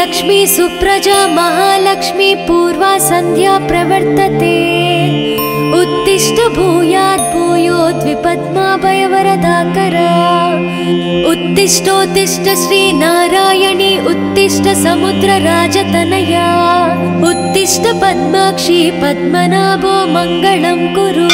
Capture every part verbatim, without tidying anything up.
श्रीलक्ष्मी सुप्रजा महालक्ष्मी पूर्वा संध्या प्रवर्तते। उत्तिष्ठ भूयात् भूयोद्विपद्माभयवरदाकरा। उत्तिष्ठोत्तिष्ठ श्रीनारायणी उत्तिष्ठ समुद्रराजतनया। उत्तिष्ठ पद्माक्षी पद्मनाभो मङ्गलं कुरु।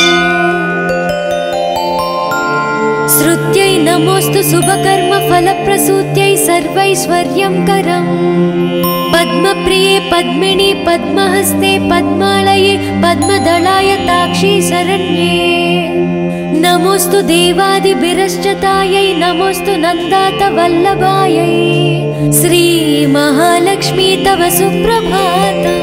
श्रुत्यै नमोस्तु शुभकर्म फलप्रसूत्यै सर्वैश्वर्यं करम्। पद्मप्रिये पद्मिनी पद्महस्ते पद्मालये पद्मदलाय ताक्षी शरण्ये। नमोस्तु देवादिभिरश्चतायै नमोस्तु नन्दात वल्लभायै। श्री महालक्ष्मी तव सुप्रभातम्।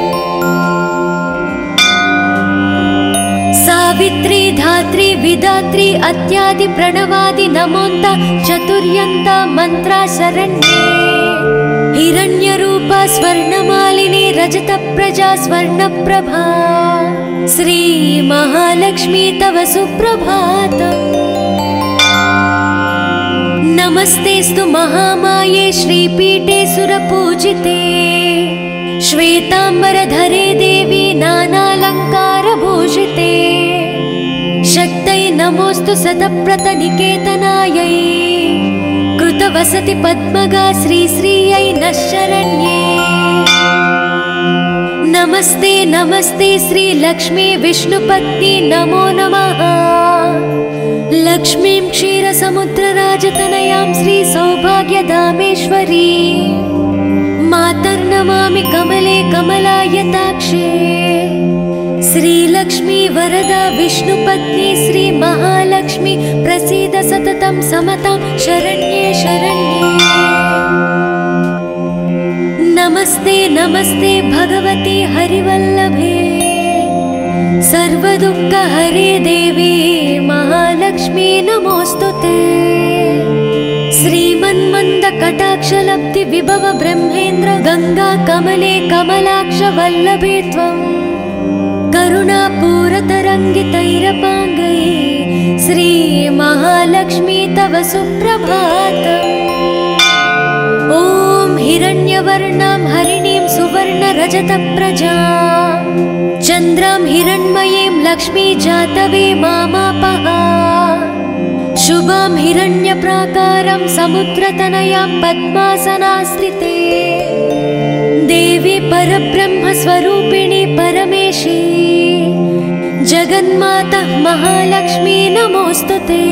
सावित्री धात्री विधात्री अत्यादि प्रणवादि नमोन्त चतुर्यन्त मंत्रा शरण्ये। हिरण्यरूपा स्वर्णमालिनी रजतप्रजा स्वर्णप्रभा। श्री महालक्ष्मी तव सुप्रभातम्। नमस्तेस्तु महामाये श्रीपीठे सुरपूजिते। श्वेतांबरधरे देवी नानालंकारभूषिते। शक्तये नमोस्तु शतप्रतनिकेतनायै। कृतवसति पद्मगा श्रीश्रियै नः शरण्ये। नमस्ते नमस्ते श्रीलक्ष्मी विष्णुपत्नी नमो नमः। लक्ष्मीं क्षीरसमुद्रराजतनयां श्रीसौभाग्यधामेश्वरी। मातर्नमामि कमले कमलायताक्षे। श्रीलक्ष्मी वरदा विष्णुपत्नी श्री महालक्ष्मी प्रसीद सततं समतां शरण्ये शरण्ये। नमस्ते नमस्ते भगवती हरिवल्लभे। सर्वदुःखहरे देवी महालक्ष्मी नमोस्तुते। श्रीमन्मन्द कटाक्षलब्धि विभव ब्रह्मेन्द्र गंगा कमले कमलाक्ष वल्लभे त्वं। करुणापूरतरङ्गितैरपाङ्गै श्री महालक्ष्मी तव सुप्रभातम्। ॐ हिरण्यवर्णां हरिणीं सुवर्णरजतप्रजां। चन्द्रां हिरण्मयीं लक्ष्मी जातवे मामापः। शुभां हिरण्यप्राकारं समुद्रतनयां पद्मासनास्थिते। देवी परब्रह्मस्वरूपिणी परमेशी। जगन्माता महालक्ष्मी नमोस्तुते।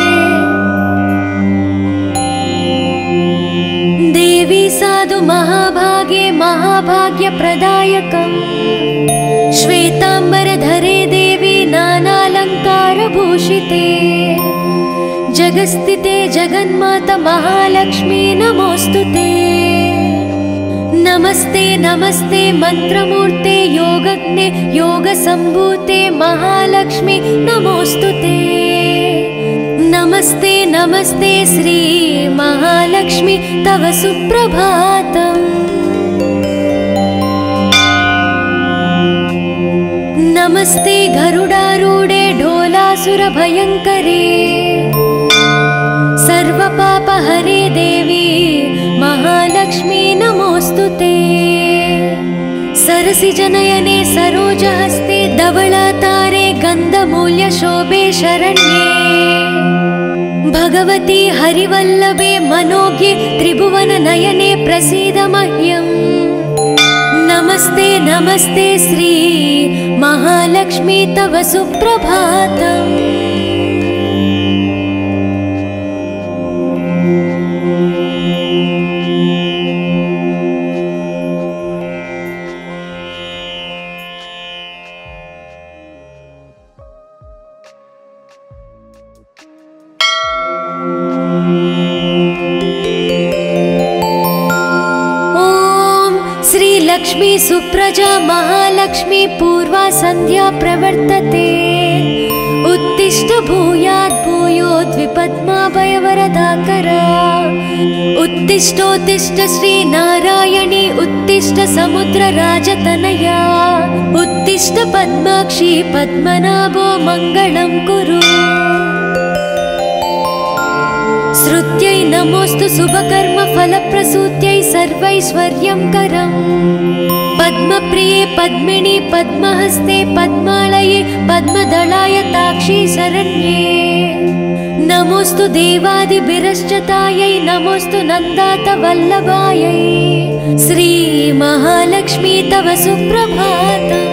देवी साधु महाभागे महाभाग्यप्रदायकम्। श्वेतांबरधरे देवी नानालंकारभूषिते। जगस्थिते जगन्माता महालक्ष्मी नमोस्तुते। नमस्ते नमस्ते मंत्रमूर्ते योगज्ञे योगसंभूते महालक्ष्मी नमोस्तुते। नमस्ते नमस्ते श्री महालक्ष्मी तव सुप्रभातम्। नमस्ते गरुडारूढे ढोलासुरभयङ्करे। सर्वपापहरे देवी महालक्ष्मी नमोस्तुते। सरसिजनयने सरोजहस्ते धवलातारे गन्धमूल्यशोभे शरण्ये। भगवती हरिवल्लभे मनोज्ञे त्रिभुवननयने प्रसीद मह्यम्। नमस्ते नमस्ते श्री महालक्ष्मी तव सुप्रभातम्। लक्ष्मी सुप्रजा महालक्ष्मी पूर्वा संध्या प्रवर्तते। उत्तिष्ठ भूयात् भूयोद्विपद्माभयवरदाकरा। उत्तिष्ठोत्तिष्ठ श्रीनारायणी उत्तिष्ठ समुद्रराजतनया। उत्तिष्ठ पद्माक्षी पद्मनाभो मङ्गलं कुरु। श्रुत्यै नमोस्तु शुभकर्म फलप्रसूत्यै सर्वैश्वर्यंकरम् पद्मप्रिये पद्मिनी पद्महस्ते पद्मालये पद्मदलायताक्षी शरण्ये नमोस्तु देवादिभिरश्चतायै नमोस्तु नन्दातवल्लभायै श्री महालक्ष्मी तव सुप्रभातम्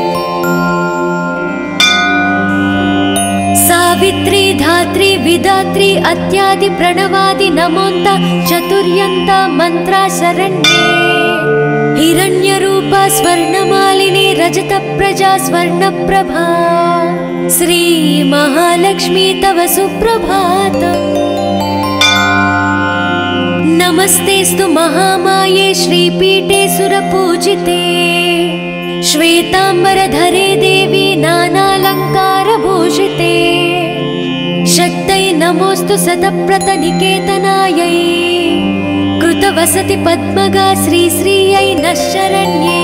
सावित्री धात्री विधात्री अत्यादि प्रणवादि नमोन्त चतुर्यन्ता मंत्रा शरण्ये हिरण्यरूपा स्वर्णमालिनी रजत प्रजा स्वर्णप्रभा श्री महालक्ष्मी तव सुप्रभातम् नमस्तेस्तु महामाये श्रीपीठे सुरपूजिते श्वेतांबरधरे देवी नानालंकारभूषिते शक्तै नमोस्तु सतप्रतनिकेतनायै कृतवसति पद्मगा श्री श्रियै नः शरण्ये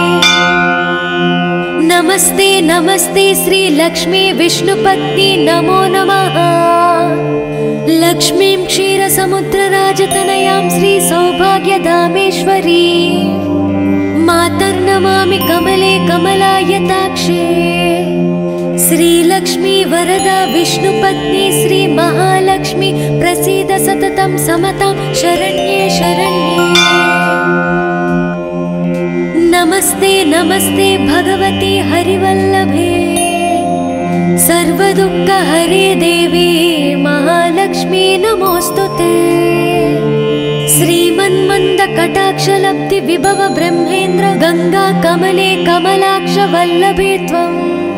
नमस्ते नमस्ते श्री लक्ष्मी विष्णुपत्नी नमो नमः लक्ष्मीं क्षीरसमुद्रराजतनयां श्री सौभाग्यधामेश्वरी मातर्नमामि कमले कमलायताक्षे श्रीलक्ष्मी वरदा विष्णुपत्नी श्री महालक्ष्मी प्रसीद सततं समतां शरण्ये शरण्ये नमस्ते नमस्ते भगवती हरिवल्लभे सर्वदुःखहरे देवी महालक्ष्मी नमोस्तुते श्रीमन्मन्दकटाक्षलब्धि विभव ब्रह्मेन्द्र गंगा कमले कमलाक्ष वल्लभे त्वं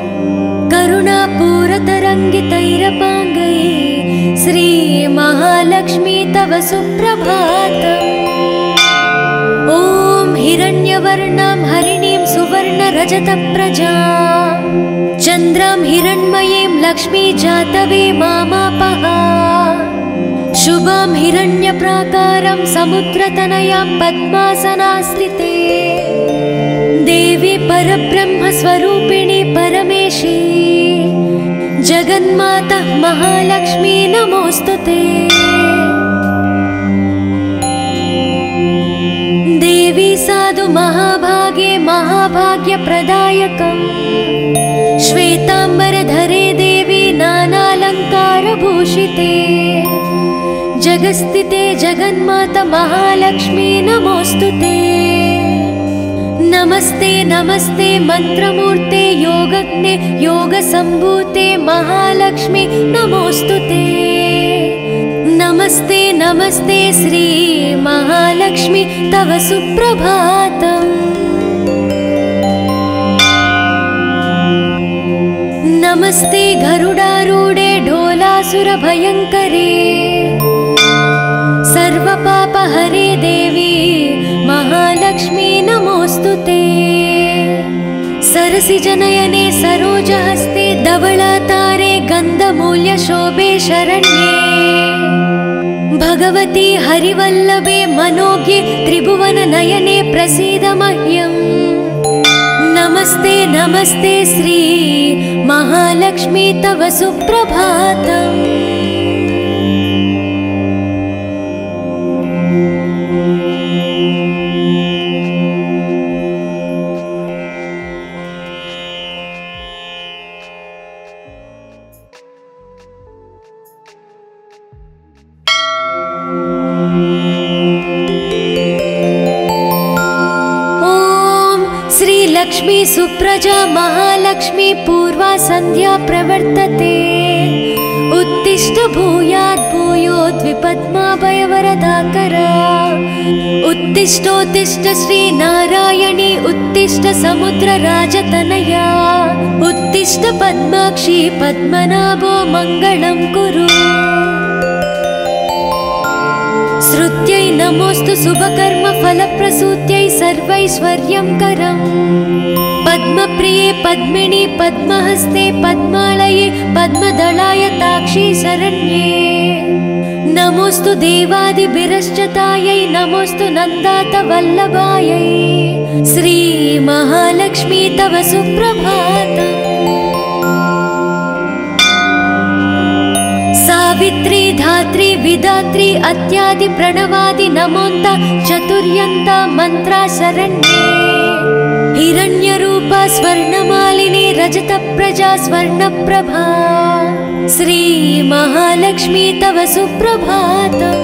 करुणापूरतरङ्गितैरपाङ्गै श्री महालक्ष्मी तव सुप्रभातम् ॐ हिरण्यवर्णां हरिणीं सुवर्णरजतप्रजां चन्द्रां हिरण्मयीं लक्ष्मी जातवे मामापः शुभां हिरण्यप्राकारं समुद्रतनयां पद्मासनास्थिते देवी परब्रह्मस्वरूपिणी परमेशी जगन्माता महालक्ष्मी नमोस्तुते देवी साधु महाभागे महाभाग्यप्रदायकम् श्वेतांबरधरे देवी नानालंकारभूषिते जगस्थिते जगन्माता महालक्ष्मी नमोस्तुते नमस्ते नमस्ते मंत्रमूर्ते योगज्ञे योगसंभूते महालक्ष्मी नमोस्तुते नमस्ते नमस्ते श्री महालक्ष्मी तव सुप्रभातम् नमस्ते गरुडारूढे ढोलासुरभयङ्करे सर्वपापहरे देवी महालक्ष्मी नमोस्तुते सरसिजनयने सरोजहस्ते धवलातारे गन्धमूल्यशोभे शरण्ये भगवती हरिवल्लभे मनोज्ञे त्रिभुवननयने प्रसीद मह्यम् नमस्ते नमस्ते श्री महालक्ष्मी तव सुप्रभातम् लक्ष्मी सुप्रजा महालक्ष्मी पूर्वा संध्या प्रवर्तते उत्तिष्ठ भूयात् भूयोद्विपद्माभयवरदाकरा उत्तिष्ठोत्तिष्ठ श्री नारायणी उत्तिष्ठ समुद्रराजतनया उत्तिष्ठ पद्माक्षी पद्मनाभो मंगलं कुरु श्रुत्यै नमोस्तु शुभकर्म फलप्रसूत्यै सर्वैश्वर्यंकरम् पद्मप्रिये पद्मिनी पद्महस्ते पद्मालये पद्मदलायताक्षी शरण्ये नमोस्तु देवादिभिरश्चतायै नमोस्तु नन्दातवल्लभायै श्री महालक्ष्मी तव सुप्रभातम् सावित्री धात्री विधात्री अत्यादि प्रणवादि नमोन्त चतुर् चतुर्यन्ता मन्त्रा शरण्ये हिरण्यरूपा स्वर्णमालिनी रजतप्रजा स्वर्णप्रभा श्री महालक्ष्मी तव सुप्रभातम्।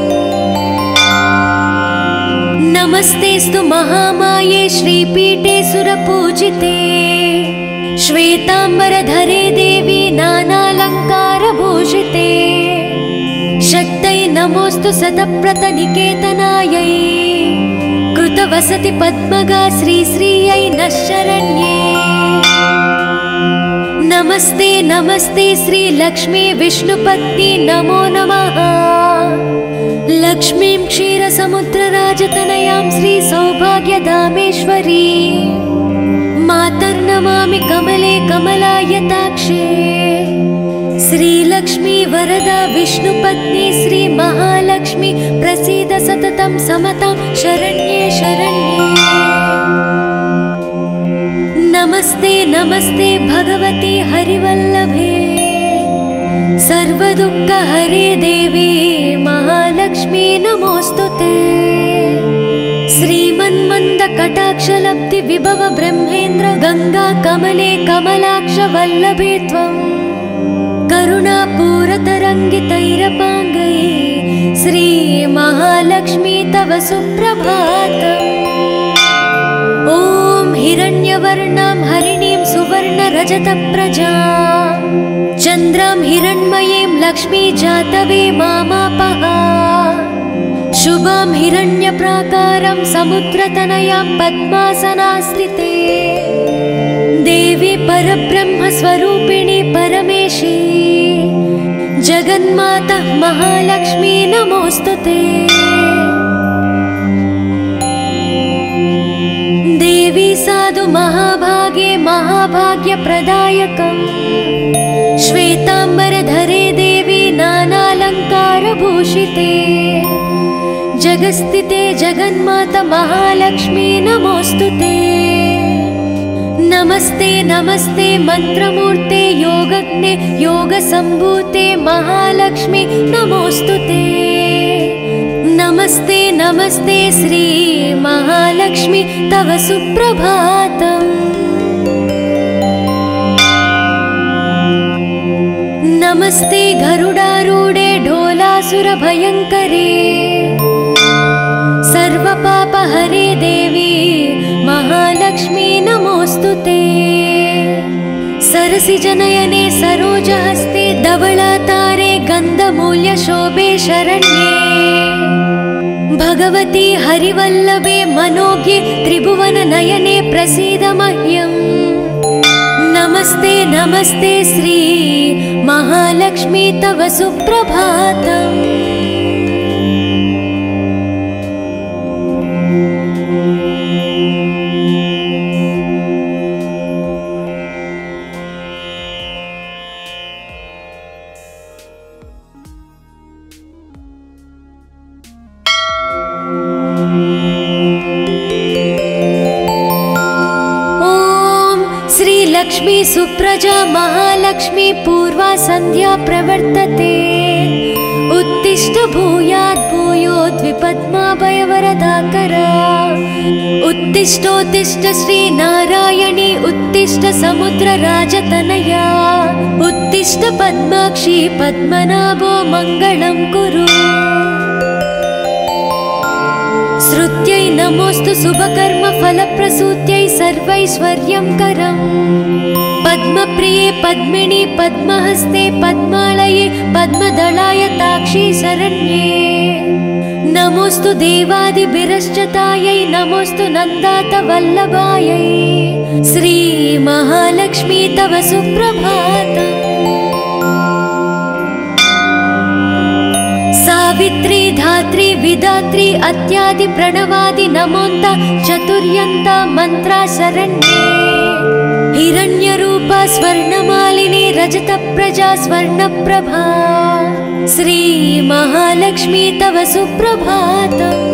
नमस्तेस्तु महामाये श्रीपीठे सुरपूजिते श्वेतांबरधरे देवी नानालङ्कारभूषिते शक्तै नमोस्तु सतप्रतनिकेतनायै कृतवसति पद्मगा श्रीश्रियै नः शरण्ये। नमस्ते नमस्ते श्रीलक्ष्मी विष्णुपत्नी नमो नमः। लक्ष्मीं क्षीरसमुद्रराजतनयां श्रीसौभाग्यधामेश्वरी मातर्नमामि कमले कमलायताक्षे श्रीलक्ष्मी वरदा विष्णुपत्नी श्री महालक्ष्मी प्रसीद सततं समतां शरण्ये शरण्ये। नमस्ते नमस्ते भगवती हरिवल्लभे सर्वदुःखहरे देवी महालक्ष्मी नमोस्तुते। श्रीमन्मन्दकटाक्षलब्धि विभव ब्रह्मेन्द्र गंगा कमले कमलाक्ष वल्लभे त्वं करुणापूरतरङ्गितैरपाङ्गै श्री महालक्ष्मी तव सुप्रभातम्। ॐ हिरण्यवर्णां हरिणीं सुवर्णरजतप्रजां चन्द्रां हिरण्मयीं लक्ष्मी जातवे मामापः शुभां हिरण्यप्राकारं समुद्रतनयां पद्मासनास्थिते देवी परब्रह्मस्वरूपिणी परमेशी जगन्माता महालक्ष्मी नमोस्तुते। देवी साधु महाभागे महाभाग्यप्रदायकम् श्वेतांबरधरे देवी नानालङ्कारभूषिते जगस्थिते जगन्माता महालक्ष्मी नमोस्तुते। नमस्ते नमस्ते मंत्रमूर्ते योगज्ञे योगसम्भूते महालक्ष्मी नमोस्तुते। नमस्ते नमस्ते श्री महालक्ष्मी तव सुप्रभातम्। नमस्ते गरुडारूढे ढोलासुरभयङ्करे सर्वपापहरे देवी महालक्ष्मी नमोस्तुते। सरसिजनयने सरोजहस्ते धवलातारे गन्धमूल्यशोभे शरण्ये भगवती हरिवल्लभे मनोज्ञे त्रिभुवननयने प्रसीद मह्यम्। नमस्ते नमस्ते श्री महालक्ष्मी तव सुप्रभातम्। लक्ष्मी सुप्रजा महालक्ष्मी पूर्वा संध्या प्रवर्तते उत्तिष्ठ भूयात् भूयोद्विपद्माभयवरदाकरा उत्तिष्ठोत्तिष्ठ श्री नारायणी उत्तिष्ठ समुद्रराजतनया उत्तिष्ठ पद्माक्षी पद्मनाभो मङ्गलं कुरु। श्रुत्यै नमोस्तु शुभकर्म फलप्रसूत्यै सर्वैश्वर्यंकरम् पद्मप्रिये पद्मिनी पद्महस्ते पद्मालये पद्मदलायताक्षी शरण्ये। नमोस्तु देवादिभिरश्चतायै नमोस्तु नन्दातवल्लभायै श्री महालक्ष्मी तव सुप्रभातम्। सावित्री धात्री विधात्री अत्यादि प्रणवादि नमोन्त चतुर्यन्ता मन्त्रा शरण्ये हिरण्यरूपा स्वर्णमालिनी रजतप्रजा स्वर्णप्रभा श्री महालक्ष्मी तव सुप्रभातम्।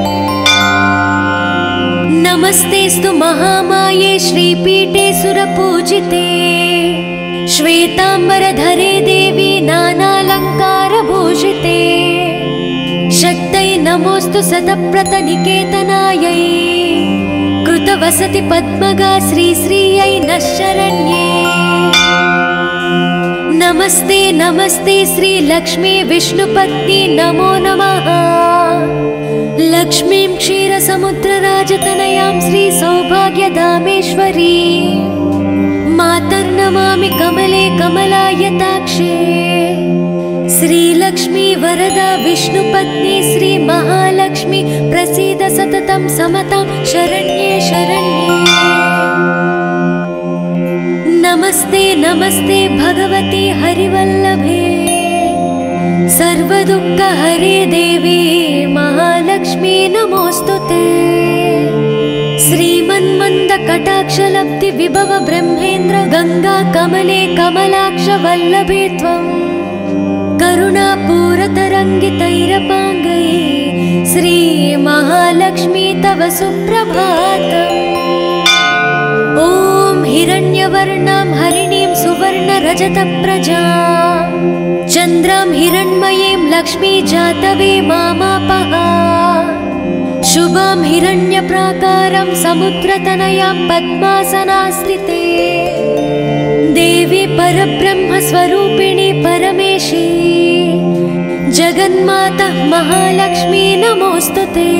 नमस्तेस्तु महामाये श्रीपीठे सुरपूजिते श्वेतांबरधरे देवी नानालङ्कारभूषिते शक्तै नमोऽस्तु सतप्रतनिकेतनायै कृतवसति पद्मगा श्रीश्रियै नः शरण्ये। नमस्ते नमस्ते श्रीलक्ष्मी विष्णुपत्नी नमो नमः। लक्ष्मीं क्षीरसमुद्रराजतनयां श्रीसौभाग्यधामेश्वरी मातर्नमामि कमले कमलायताक्षे। श्रीलक्ष्मी वरदा विष्णुपत्नी श्रीमहालक्ष्मी प्रसीद सततं समतां शरण्ये शरण्ये। नमस्ते नमस्ते भगवती हरिवल्लभे सर्वदुःखहरे देवी महालक्ष्मी नमोऽस्तुते। श्रीमन्मन्दकटाक्षलब्धि विभव ब्रह्मेन्द्र गंगा कमले कमलाक्ष वल्लभे त्वं करुणापूरतरङ्गितैरपाङ्गै श्री महालक्ष्मी तव सुप्रभातम्। ॐ हिरण्यवर्णां हरिणीं सुवर्णरजतप्रजां चन्द्रां हिरण्मयीं लक्ष्मी जातवे मामापः। शुभां हिरण्यप्राकारं समुद्रतनयां पद्मासनास्थिते देवी परब्रह्मस्वरूपिणी परमेशी जगन्माता महालक्ष्मी नमोऽस्तुते।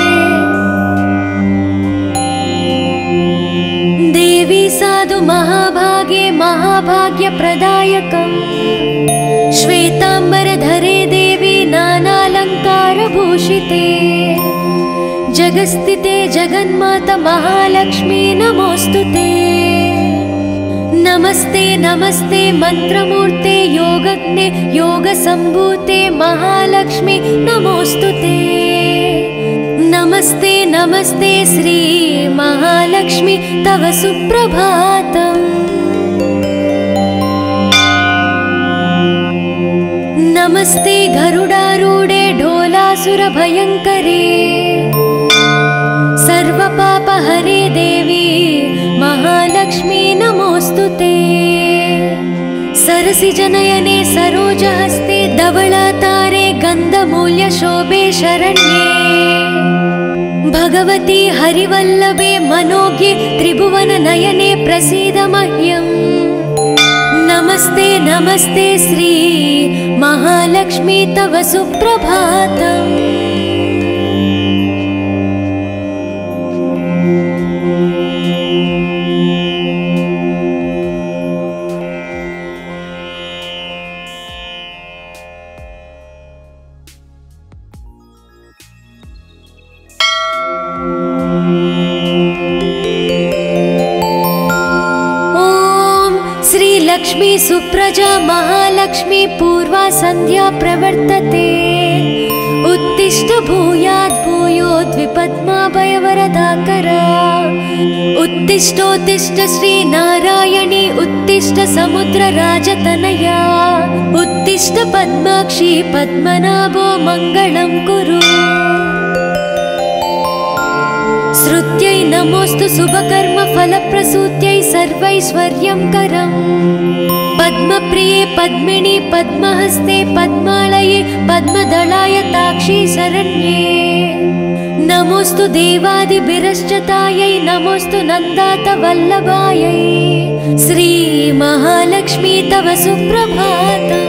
देवी साधु महाभागे महाभाग्यप्रदायकम् श्वेतांबरधरे देवी नानालंकारभूषिते जगस्थिते जगन्माता महालक्ष्मी नमोऽस्तुते। नमस्ते नमस्ते मंत्रमूर्ते योगज्ञे योगसंभूते महालक्ष्मी नमोऽस्तुते। नमस्ते नमस्ते श्री महालक्ष्मी तव सुप्रभातम्। नमस्ते गरुडारूढे ढोलासुरभयङ्करे सर्वपापहरे देवी महालक्ष्मी नमोऽस्तुते। सरसिजनयने सरोजहस्ते धवलातारे गन्धमूल्यशोभे शरण्ये। भगवती हरिवल्लभे मनोज्ञे त्रिभुवननयने प्रसीद मह्यम्। नमस्ते नमस्ते श्री महालक्ष्मी तव सुप्रभातम्। लक्ष्मी सुप्रजा महालक्ष्मी पूर्वा संध्या प्रवर्तते। उत्तिष्ठ भूयात् भूयोद्विपद्माभयवरदाकरा। उत्तिष्ठोत्तिष्ठ श्री नारायणी उत्तिष्ठ समुद्रराजतनया। उत्तिष्ठ पद्माक्षी पद्मनाभो मङ्गलं कुरु। श्रुत्यै नमोऽस्तु शुभकर्म फलप्रसूत्यै सर्वैश्वर्यंकरम्। पद्मप्रिये पद्मिनी पद्महस्ते पद्मालये पद्मदलायताक्षी शरण्ये। नमोऽस्तु देवादिभिरश्चतायै नमोऽस्तु नन्दातवल्लभायै श्री महालक्ष्मी तव सुप्रभातम्।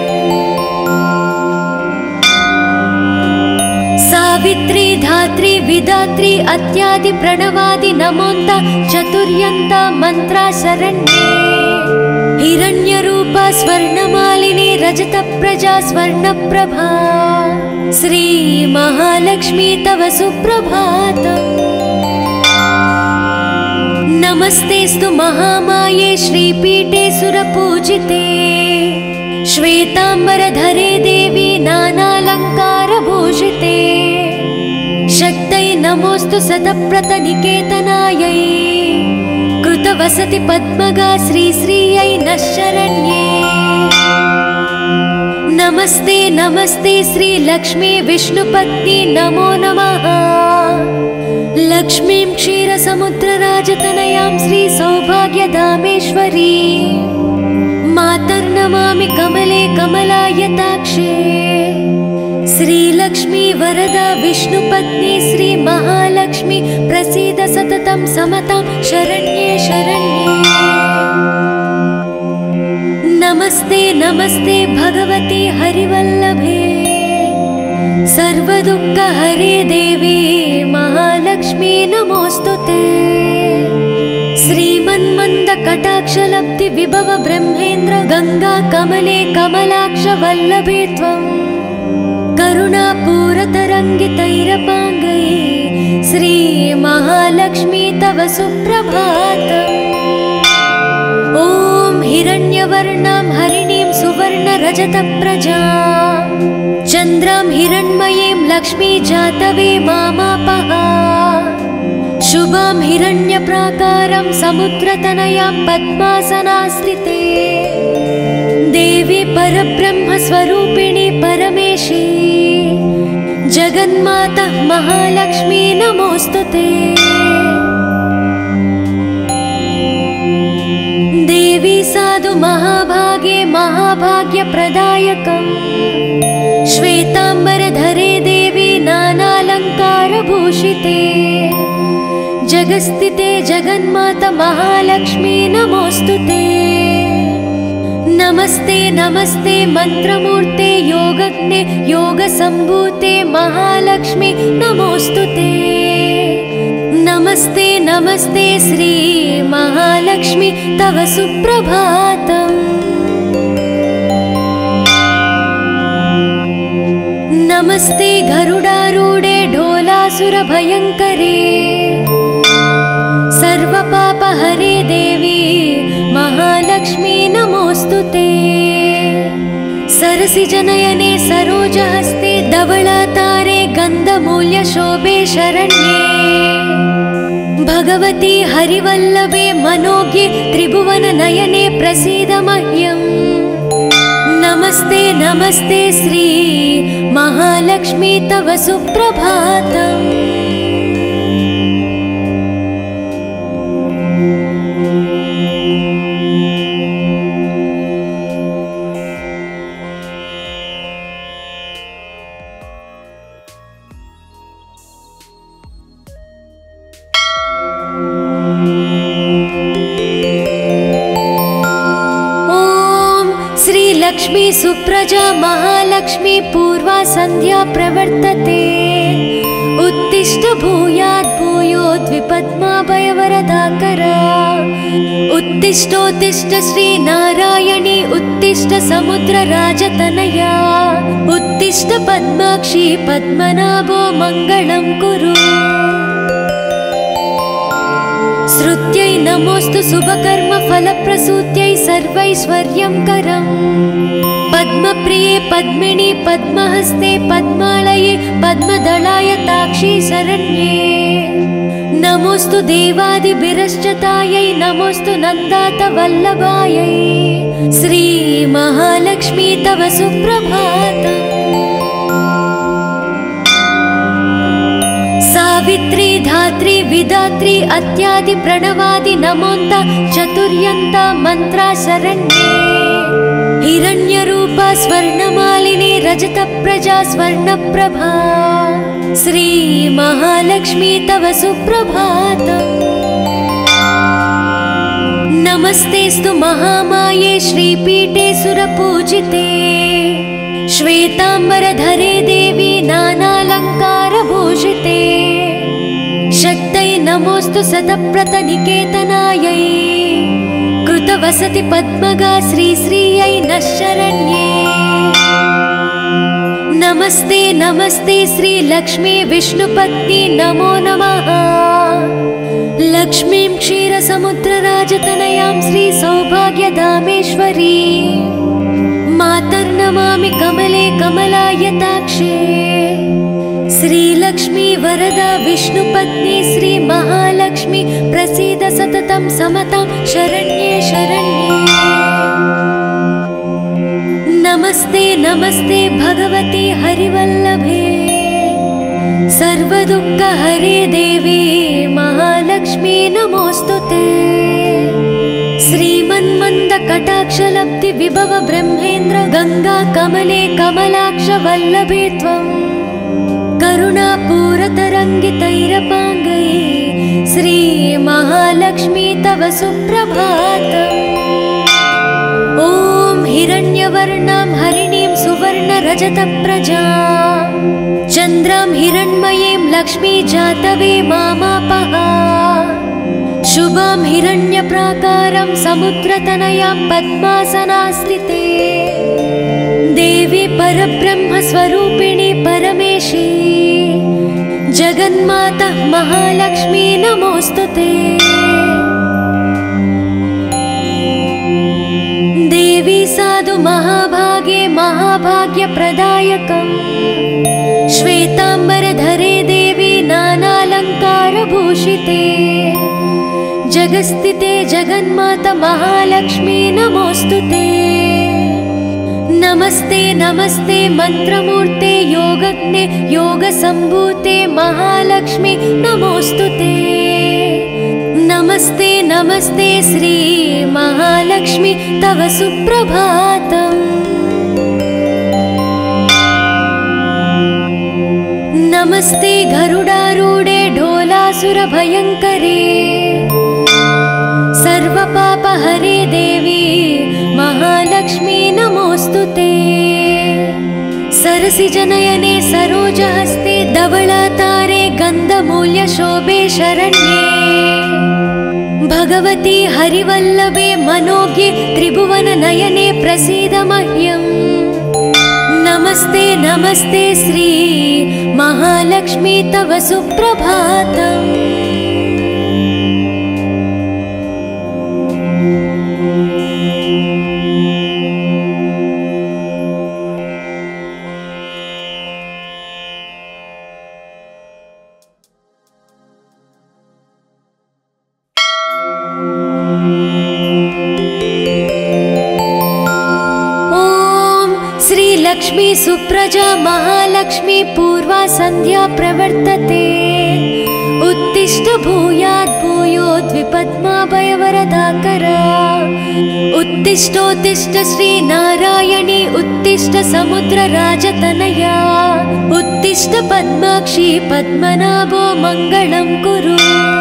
सावित्री धात्री विधात्री अत्यादि प्रणवादि नमोन्त चतुर्यन्ता मंत्रा शरण्ये। हिरण्यरूपा स्वर्णमालिनी रजतप्रजा स्वर्णप्रभा श्री महालक्ष्मी तव सुप्रभातम्। नमस्तेस्तु महामाये श्रीपीठे सुरपूजिते श्वेतांबरधरे देवी नानालंकारभूषिते। शक्तये नमोऽस्तु सतप्रतनिकेतनायै कृतवसति पद्मगा श्रीश्रियै नः शरण्ये। नमस्ते नमस्ते श्रीलक्ष्मी विष्णुपत्नी नमो नमः। लक्ष्मीं क्षीरसमुद्रराजतनयां श्रीसौभाग्यधामेश्वरी मातर्नमामि कमले कमलायताक्षे। श्रीलक्ष्मी वरदा विष्णुपत्नी श्री महालक्ष्मी प्रसीद सततं समतां शरण्ये शरण्ये। नमस्ते नमस्ते भगवती हरिवल्लभे सर्वदुःखहरे देवी महालक्ष्मी नमोस्तुते। श्रीमन्मन्दकटाक्षलब्धि विभव ब्रह्मेन्द्र गंगा कमले कमलाक्ष वल्लभे त्वं करुणापूरतरङ्गितैरपाङ्गै श्री महालक्ष्मी तव सुप्रभातम्। ॐ हिरण्यवर्णां हरिणीं सुवर्णरजतप्रजां चन्द्रां हिरण्मयीं लक्ष्मी जातवे मामापः। शुभां हिरण्यप्राकारं समुद्रतनयां पद्मासनास्थिते देवी परब्रह्मस्वरूपिणी परमेशी जगन्माता महालक्ष्मी नमोस्तुते। देवी साधु महाभागे महाभाग्यप्रदायकम् श्वेतांबरधरे देवी नानालंकारभूषिते जगस्थिते जगन्माता महालक्ष्मी नमोस्तुते। नमस्ते नमस्ते मंत्रमूर्ते योगज्ञे योगसंभूते महालक्ष्मी नमोस्तुते। नमस्ते नमस्ते श्री महालक्ष्मी तव सुप्रभातम्। नमस्ते गरुडारूढे ढोलासुरभयङ्करे सर्वपापहरे देवी महालक्ष्मी नमोस्तुते। सरसिजनयने सरोजहस्ते धवलातारे गन्धमूल्यशोभे शरण्ये भगवती हरिवल्लभे मनोज्ञे त्रिभुवननयने प्रसीद मह्यम्। नमस्ते नमस्ते श्री महालक्ष्मी तव सुप्रभातम्। लक्ष्मी सुप्रजा महालक्ष्मी पूर्वा संध्या प्रवर्तते उत्तिष्ठ भूयात् भूयोद्विपद्माभयवरदाकरा। उत्तिष्ठोत्तिष्ठ श्री नारायणी उत्तिष्ठ समुद्रराजतनया उत्तिष्ठ पद्माक्षी पद्मनाभो मङ्गलं कुरु। श्रुत्यै नमोस्तु शुभकर्म फलप्रसूत्यै सर्वैश्वर्यंकरम् पद्मप्रिये पद्मिनी पद्महस्ते पद्मालये पद्मदलायताक्षी शरण्ये। नमोस्तु देवादिभिरश्चतायै नमोस्तु नन्दात वल्लभायै श्री महालक्ष्मी तव सुप्रभातम्। सावित्री धात्री विधात्री अत्यादि प्रणवादि नमोन्त चतुर्यन्ता मंत्रा शरण्ये। हिरण्यरूपा स्वर्णमालिनी रजतप्रजा स्वर्णप्रभा श्री महालक्ष्मी तव सुप्रभातम्। नमस्तेस्तु महामाये श्रीपीठे सुरपूजिते श्वेतांबरधरे देवी नानालंकारभूषिते शक्तै नमोस्तु सतप्रतनिकेतनायै कृतवसति पद्मगा श्री श्रीयै नः शरण्ये। नमस्ते नमस्ते श्री लक्ष्मी विष्णुपत्नी नमो नमः। लक्ष्मीं क्षीरसमुद्रराजतनयां श्री सौभाग्यधामेश्वरी मातर्नमामि कमले कमलायताक्षे। श्रीलक्ष्मी वरदा विष्णुपत्नी श्री महालक्ष्मी प्रसीद सततं समतां शरण्ये शरण्ये। नमस्ते नमस्ते भगवती हरिवल्लभे सर्वदुःखहरे देवी महालक्ष्मी नमोस्तुते। श्रीमन्मन्दकटाक्षलब्धि विभव ब्रह्मेन्द्र गंगा कमले कमलाक्ष वल्लभे त्वं करुणापूरतरङ्गितैरपाङ्गै श्री महालक्ष्मी तव सुप्रभातम्। ॐ हिरण्यवर्णां हरिणीं सुवर्णरजतप्रजां चन्द्रां हिरण्मयीं लक्ष्मी जातवे मामापः शुभां हिरण्यप्राकारं समुद्रतनयां पद्मासनास्थिते देवी परब्रह्मस्वरूपिणी परमेशी जगन्माता महालक्ष्मी नमोस्तुते। देवी साधु महाभागे महाभाग्यप्रदायकम् श्वेतांबरधरे देवी नानालंकारभूषिते जगस्थिते जगन्माता महालक्ष्मी नमोस्तुते। नमस्ते नमस्ते मंत्रमूर्ते योगज्ञे योगसंभूते महालक्ष्मी नमोस्तुते। नमस्ते नमस्ते श्री महालक्ष्मी तव सुप्रभातम्। नमस्ते गरुडारूढे ढोलासुरभयङ्करे सर्वपापहरे देवी महालक्ष्मी नमोस्तुते। सरसिजनयने सरोजहस्ते धवलातारे गन्धमूल्यशोभे शरण्ये भगवती हरिवल्लभे मनोज्ञे त्रिभुवननयने प्रसीद मह्यम्। नमस्ते नमस्ते श्री महालक्ष्मी तव सुप्रभातम्। लक्ष्मी सुप्रजा महालक्ष्मी पूर्वा संध्या प्रवर्तते उत्तिष्ठ भूयात् भूयोद्विपद्माभयवरदाकरा उत्तिष्ठोत्तिष्ठ श्री नारायणी उत्तिष्ठ समुद्रराजतनया उत्तिष्ठ पद्माक्षी पद्मनाभो मङ्गलं कुरु।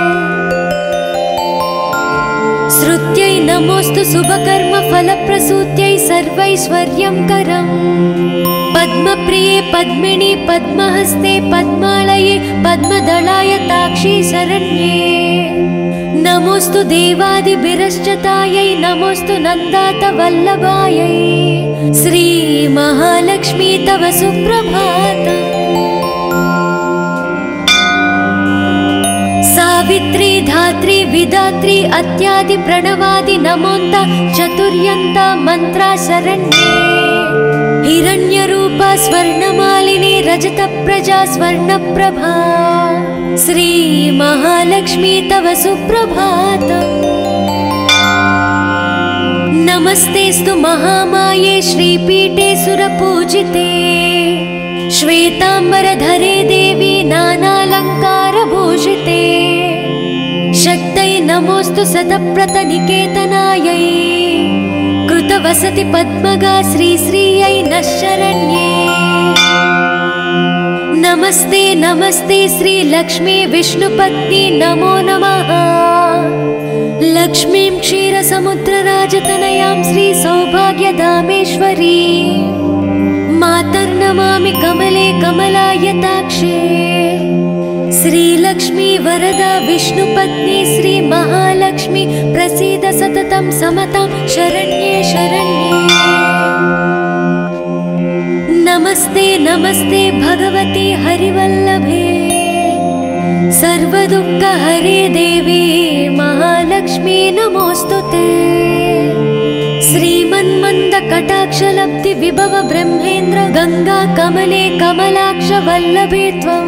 श्रुत्यै नमोस्तु शुभकर्म फलप्रसूत्यै सर्वैश्वर्यं करम् पद्मप्रिये पद्मिनी पद्महस्ते पद्मालये पद्मदलाय ताक्षी शरण्ये नमोस्तु देवादिभिरश्चतायै नमोस्तु नन्दात वल्लभायै श्री महालक्ष्मी तव सुप्रभातम्। सावित्री धात्री विधात्री अत्यादि प्रणवादि नमोन्त चतुर्यन्त मंत्रा शरण्ये हिरण्यरूपा स्वर्णमालिनी रजतप्रजा स्वर्णप्रभा श्री महालक्ष्मी तव सुप्रभातम्। नमस्तेस्तु महामाये श्रीपीठे सुरपूजिते श्वेतांबरधरे देवी नानालंकारभूषिते शक्तै नमोस्तु शतप्रतनिकेतनायै कृतवसति पद्मगा श्री श्रीयै नः शरण्ये। नमस्ते नमस्ते श्री लक्ष्मी विष्णुपत्नी नमो नमः लक्ष्मीं क्षीरसमुद्रराजतनयां श्री सौभाग्यधामेश्वरी मातर्नमामि कमले कमलायताक्षे श्रीलक्ष्मी वरदा विष्णुपत्नी श्री महालक्ष्मी प्रसीद सततं समतां शरण्ये शरण्ये। नमस्ते नमस्ते भगवती हरिवल्लभे सर्वदुःखहरे देवी महालक्ष्मी नमोस्तुते। श्रीमन्मन्दकटाक्षलब्धि विभव ब्रह्मेन्द्र गंगा कमले कमलाक्ष वल्लभे त्वं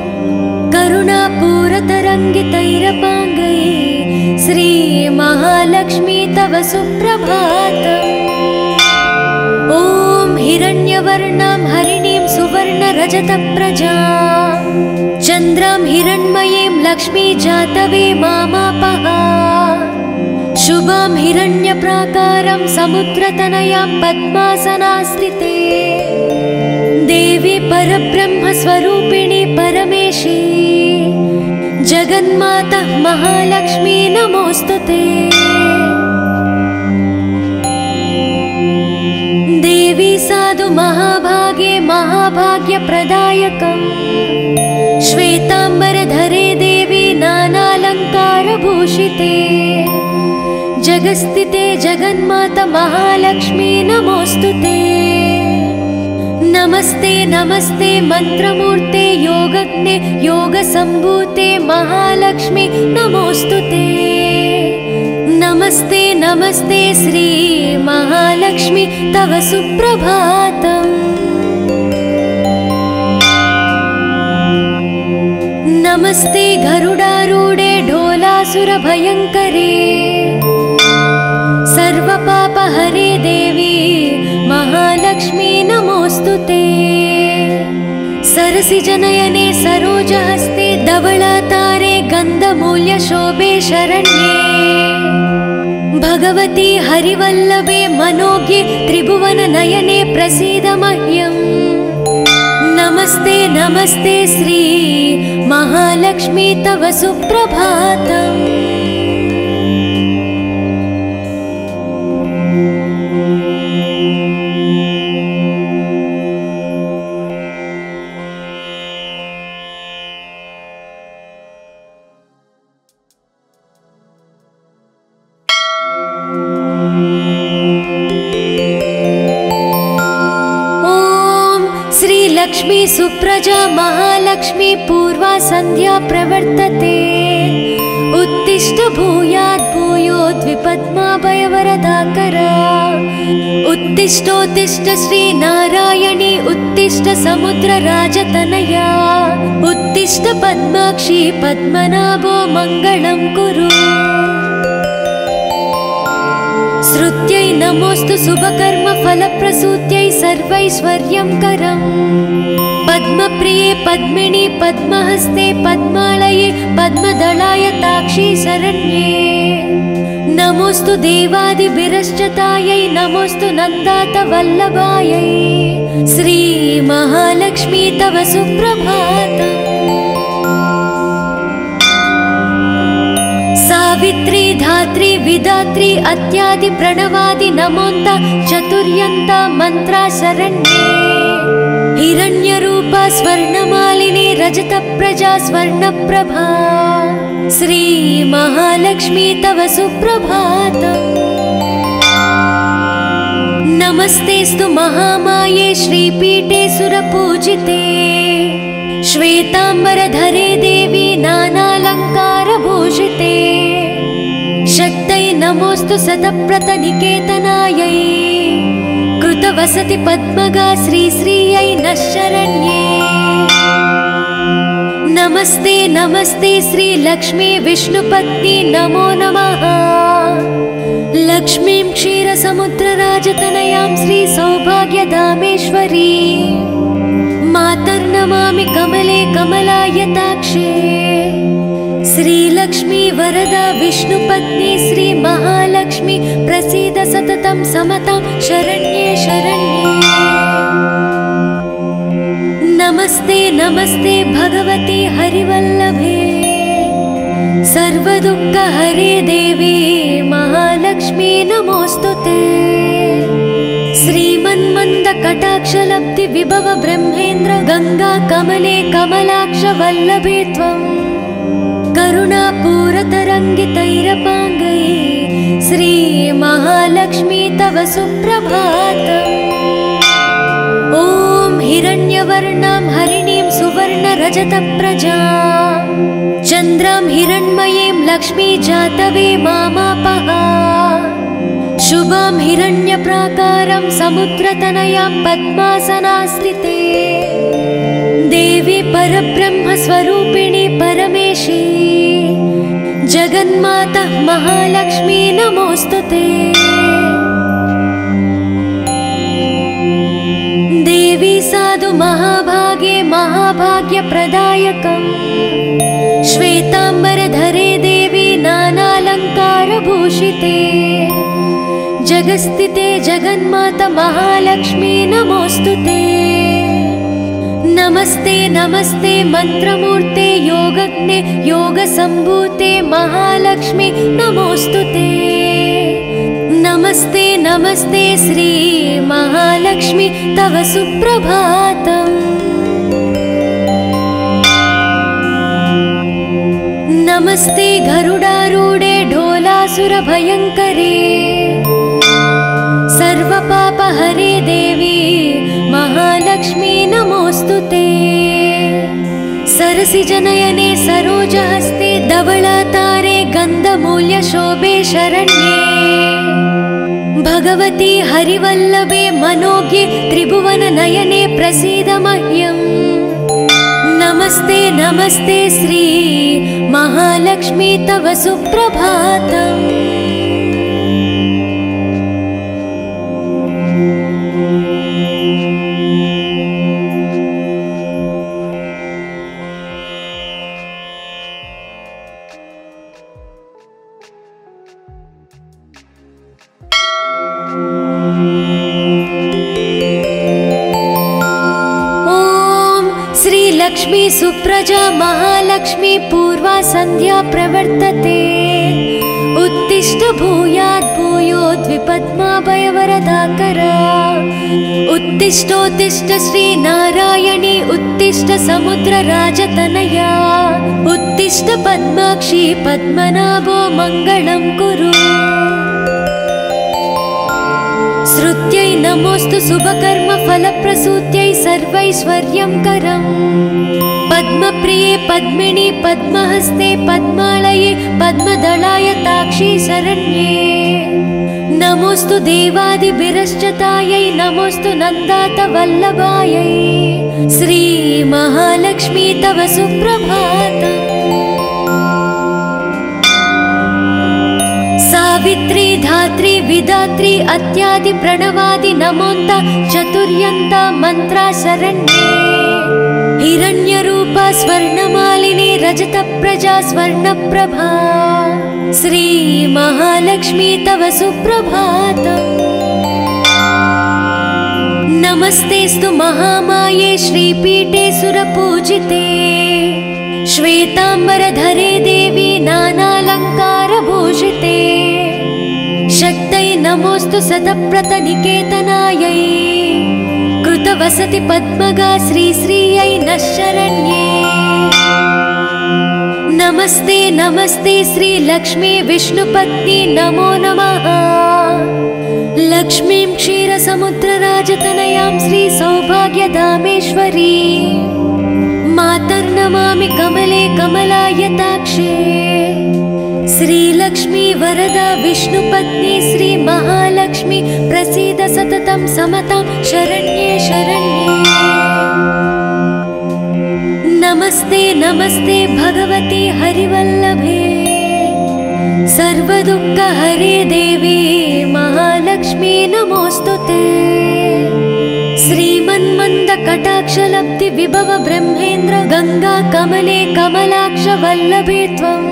करुणापूरतरङ्गितैरपाङ्गै श्री महालक्ष्मी तव सुप्रभातम्। ॐ हिरण्यवर्णां हरिणीं सुवर्णरजतप्रजां चन्द्रां हिरण्मयीं लक्ष्मी जातवे मामापः शुभां हिरण्यप्राकारं समुद्रतनयां पद्मासनास्थिते देवी परब्रह्मस्वरूपिणी परमेशी जगन्माता महालक्ष्मी नमोस्तुते। देवी साधु महाभागे महाभाग्यप्रदायकम् श्वेतांबरधरे देवी नानालंकारभूषिते जगस्थिते जगन्माता महालक्ष्मी नमोस्तुते। नमस्ते नमस्ते मंत्रमूर्ते योगज्ञे योगसंभूते महालक्ष्मी नमोस्तुते। नमस्ते नमस्ते श्री महालक्ष्मी तव सुप्रभातम्। नमस्ते गरुडारूढे ढोलासुरभयङ्करे सर्वपापहरे देवी महालक्ष्मी नमोस्तुते। सरसिजनयने सरोजहस्ते धवलातारे गन्धमूल्यशोभे शरण्ये भगवती हरिवल्लभे मनोज्ञे त्रिभुवननयने प्रसीद मह्यम्। नमस्ते नमस्ते श्री महालक्ष्मी तव सुप्रभातम्। लक्ष्मी सुप्रजा महालक्ष्मी पूर्वा संध्या प्रवर्तते उत्तिष्ठ भूयात् भूयोद्विपद्माभयवरदाकरा उत्तिष्ठोत्तिष्ठ श्री नारायणी उत्तिष्ठ समुद्रराजतनया उत्तिष्ठ पद्माक्षी पद्मनाभो मङ्गलं कुरु। श्रुत्यै नमोस्तु शुभकर्म फलप्रसूत्यै सर्वैश्वर्यं करम् पद्मप्रिये पद्मिनी पद्महस्ते पद्मालये पद्मदलाय ताक्षी शरण्ये नमोस्तु देवादिभिरश्चतायै नमोस्तु नन्दात वल्लभायै श्री महालक्ष्मी तव सुप्रभातम्। सावित्री धात्री विधात्री अत्यादि प्रणवादि नमोन्ता चतुर्यन्ता मंत्रा शरण्ये हिरण्यरूपा स्वर्णमालिनी रजतप्रजा स्वर्णप्रभा श्री महालक्ष्मी तव सुप्रभातम्। नमस्तेस्तु महामाये श्रीपीठे सुरपूजिते श्वेतांबरधरे देवी नानालंकारभूषिते शक्तये नमोस्तु सतप्रतनिकेतनायै कृतवसति पद्मगा श्रीश्रियै नः शरण्ये। नमस्ते नमस्ते श्री लक्ष्मी विष्णुपत्नी नमो नमः। लक्ष्मीं क्षीरसमुद्रराजतनयां श्री सौभाग्यधामेश्वरी मातर्नमामि कमले कमलायताक्षे श्रीलक्ष्मी वरदा विष्णुपत्नी श्री महालक्ष्मी प्रसीद सततं समतां शरण्ये शरण्ये। नमस्ते नमस्ते भगवती हरिवल्लभे सर्वदुःखहरे देवी महालक्ष्मी नमोस्तुते। श्रीमन्मन्दकटाक्षलब्धि विभव ब्रह्मेन्द्र गंगा कमले कमलाक्ष वल्लभे त्वं करुणापूरतरङ्गितैरपाङ्गै श्री महालक्ष्मी तव सुप्रभातम्। ॐ हिरण्यवर्णां हरिणीं सुवर्णरजतप्रजां चन्द्रां हिरण्मयीं लक्ष्मी जातवे मामापः शुभां हिरण्यप्राकारं समुद्रतनयां पद्मासनास्थिते देवी परब्रह्मस्वरूपिणी परमेशी जगन्माता महालक्ष्मी नमोस्तुते। देवी साधु महाभागे महाभाग्यप्रदायकम् श्वेतांबरधरे देवी नानालंकारभूषिते जगस्थिते जगन्माता महालक्ष्मी नमोस्तुते। नमस्ते नमस्ते मंत्रमूर्ते योगज्ञे योगसंभूते महालक्ष्मी नमोस्तुते। नमस्ते नमस्ते श्री महालक्ष्मी तव सुप्रभातम्। नमस्ते गरुडारूढे ढोलासुरभयङ्करे सर्वपापहरे देवी महालक्ष्मी नमोस्तुते। सरसिजनयने सरोजहस्ते धवलातारे गन्धमूल्यशोभे शरण्ये भगवती हरिवल्लभे मनोज्ञे त्रिभुवननयने प्रसीद मह्यम्। नमस्ते नमस्ते श्री महालक्ष्मी तव सुप्रभातम्। लक्ष्मी सुप्रजा महालक्ष्मी पूर्वा संध्या प्रवर्तते। उत्तिष्ठ भूयात् भूयोद्विपद्माभयवरदाकरा। उत्तिष्ठोत्तिष्ठ श्री नारायणी उत्तिष्ठ समुद्रराजतनया। उत्तिष्ठ पद्माक्षी पद्मनाभो मङ्गलं कुरु। श्रुत्यै नमोस्तु शुभकर्म फलप्रसूत्यै सर्वैश्वर्यंकरम्। पद्मप्रिये पद्मिनी पद्महस्ते पद्मालये पद्मदलाय ताक्षी शरण्ये। नमोस्तु देवादिभिरश्चतायै नमोस्तु नन्दात वल्लभायै। श्री महालक्ष्मी तव सुप्रभातम्। सावित्री धात्री विधात्री अत्यादि प्रणवादि नमोन्त चतुर्यन्ता मंत्रा शरण्ये। हिरण्यरूपा स्वर्णमालिनी रजत प्रजा स्वर्णप्रभा। श्री महालक्ष्मी तव सुप्रभातम्। नमस्तेस्तु महामाये श्रीपीठे सुरपूजिते। श्वेतांबरधरे देवी नानालंकारभूषिते। शक्तै नमोस्तु शतप्रतनिकेतनायै। कृतवसति पद्मगा श्री श्रीयै नः शरण्ये। नमस्ते नमस्ते श्री लक्ष्मी विष्णुपत्नी नमो नमः। लक्ष्मीं क्षीरसमुद्रराजतनयां श्री सौभाग्यधामेश्वरी मातर्नमामि कमले कमलायताक्षे। श्रीलक्ष्मी वरदा विष्णुपत्नी श्री महालक्ष्मी प्रसीद सततं समतां शरण्ये शरण्ये। नमस्ते नमस्ते भगवती हरिवल्लभे सर्वदुःखहरे देवी महालक्ष्मी नमोस्तुते। श्रीमन्मन्द कटाक्षलब्धि विभव ब्रह्मेन्द्र गंगा कमले कमलाक्ष वल्लभे त्वं।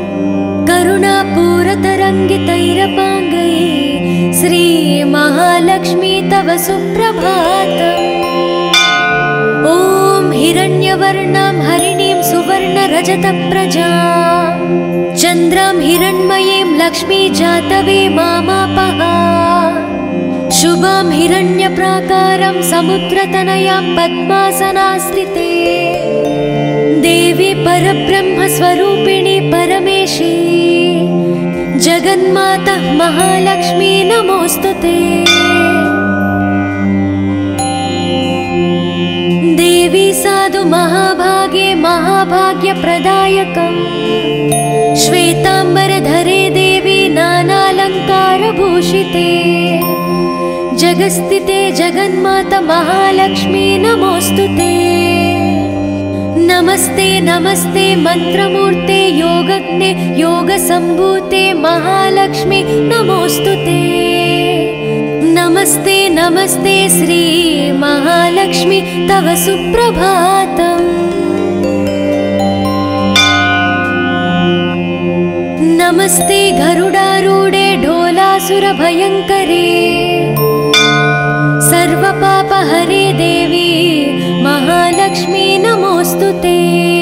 करुणापूरतरङ्गितैरपाङ्गै श्री महालक्ष्मी तव सुप्रभातम्। ॐ हिरण्यवर्णां हरिणीं सुवर्णरजतप्रजां चन्द्रां हिरण्मयीं लक्ष्मी जातवे मामापः। शुभां हिरण्यप्राकारं समुद्रतनयां पद्मासनास्थिते। देवी परब्रह्मस्वरूपिणी परमेशी जगन्माता महालक्ष्मी नमोस्तुते। देवी साधु महाभागे महाभाग्यप्रदायकम्। श्वेतांबरधरे देवी नानालंकारभूषिते। जगस्थिते जगन्माता महालक्ष्मी नमोस्तुते। नमस्ते नमस्ते मंत्रमूर्ते योगज्ञे योगसंभूते महालक्ष्मी नमोस्तुते। नमस्ते नमस्ते श्री महालक्ष्मी तव सुप्रभातम्। नमस्ते गरुडारूढे ढोलासुर गङ्गाकमलेकमलाक्षवल्लभे सर्वपापहरे देवी महालक्ष्मी नमोऽस्तुते।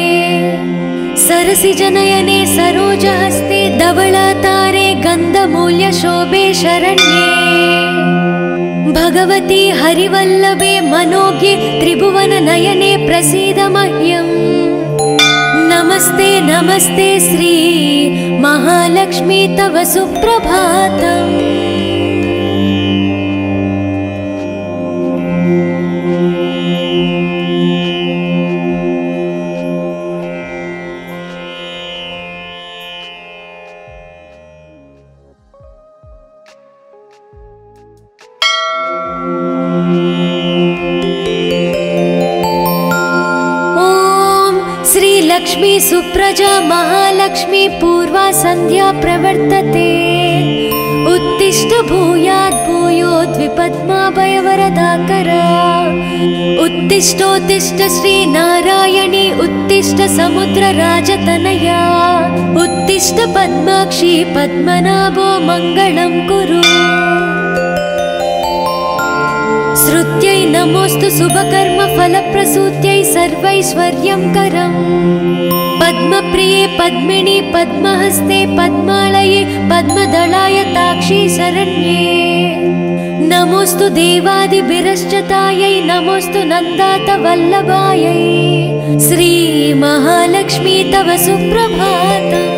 सरसिजनयने सरोजहस्ते धवलातारे गन्धमूल्यशोभे शरण्ये भगवती हरिवल्लभे मनोज्ञे त्रिभुवननयने प्रसीद मह्यम्। नमस्ते नमस्ते श्री महालक्ष्मी तव सुप्रभातम्। लक्ष्मी सुप्रजा महालक्ष्मी पूर्वा संध्या प्रवर्तते। उत्तिष्ठ भूयात् भूयोद्विपद्माभयवरदाकरा। उत्तिष्ठोत्तिष्ठ श्री नारायणी उत्तिष्ठ समुद्रराजतनया। उत्तिष्ठ पद्माक्षी पद्मनाभो मङ्गलं कुरु। श्रुत्यै नमोऽस्तु शुभकर्म फलप्रसूत्यै सर्वैश्वर्यंकरम्। पद्मप्रिये पद्मिनी पद्महस्ते पद्मालये पद्मदलाय ताक्षी शरण्ये। नमोऽस्तु देवादिभिरश्चतायै नमोऽस्तु नन्दात वल्लभायै। श्री महालक्ष्मी तव सुप्रभातम्।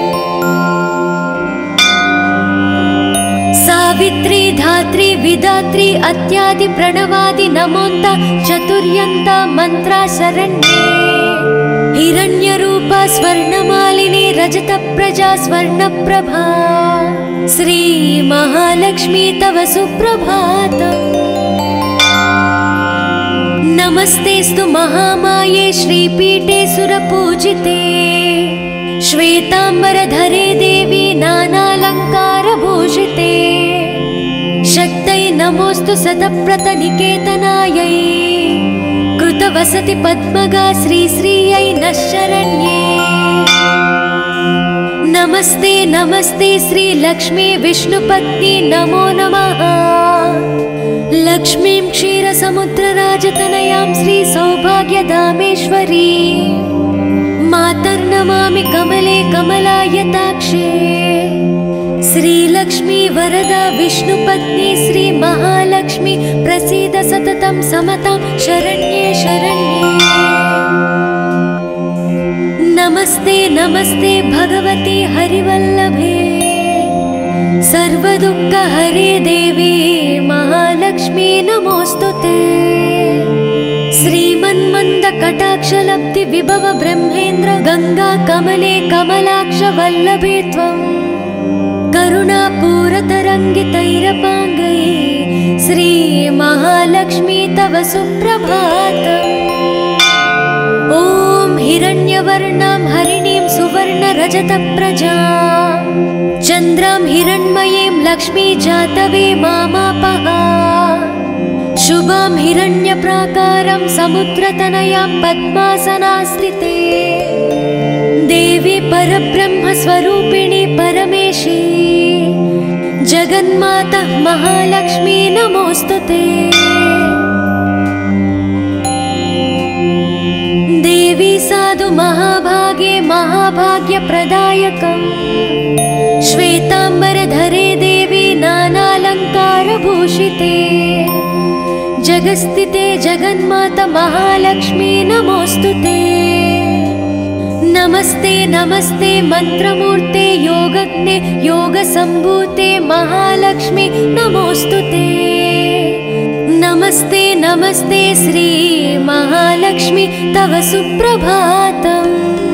सावित्री धात्री विधात्री अत्यादि प्रणवादि नमोन्त चतुर्यन्त मंत्रा शरण्ये। हिरण्यरूपा स्वर्णमालिनी रजत प्रजा स्वर्णप्रभा। श्री महालक्ष्मी तव सुप्रभातम्। नमस्तेस्तु महामाये श्रीपीठे सुरपूजिते। श्वेतांबरधरे देवी नानालंकारभूषिते। शक्तै नमोऽस्तु सतप्रतनिकेतनायै। कृतवसति पद्मगा श्रीश्रियै नः शरण्ये। नमस्ते नमस्ते श्री लक्ष्मी विष्णुपत्नी नमो नमः। लक्ष्मीं क्षीरसमुद्रराजतनयां श्री सौभाग्यधामेश्वरी मातर्नमामि कमले कमलायताक्षे। श्रीलक्ष्मी वरदा विष्णुपत्नी श्री महालक्ष्मी प्रसीद सततं समतां शरण्ये शरण्ये। नमस्ते नमस्ते भगवती हरिवल्लभे सर्वदुःखहरे देवी महालक्ष्मी नमोऽस्तुते। श्रीमन्मन्दकटाक्षलब्धि विभव ब्रह्मेन्द्र गंगा कमले कमलाक्षवल्लभे त्वं। करुणापूरतरङ्गितैरपाङ्गै श्री महालक्ष्मी तव सुप्रभातम्। ॐ हिरण्यवर्णां हरिणीं सुवर्णरजतप्रजां चन्द्रां हिरण्मयीं लक्ष्मी जातवे मामापः। शुभां हिरण्यप्राकारं समुद्रतनयां पद्मासनास्थिते। देवी परब्रह्मस्वरूपिणी परमेशी जगन्माता महालक्ष्मी नमोऽस्तुते। देवी साधु महाभागे महाभाग्यप्रदायकम्। श्वेतांबरधरे देवी नानालंकारभूषिते। जगस्थिते जगन्माता महालक्ष्मी नमोऽस्तुते। नमस्ते नमस्ते मंत्रमूर्ते योगज्ञे योगसम्भूते महालक्ष्मी नमोऽस्तुते। नमस्ते नमस्ते श्री महालक्ष्मी तव सुप्रभातम्।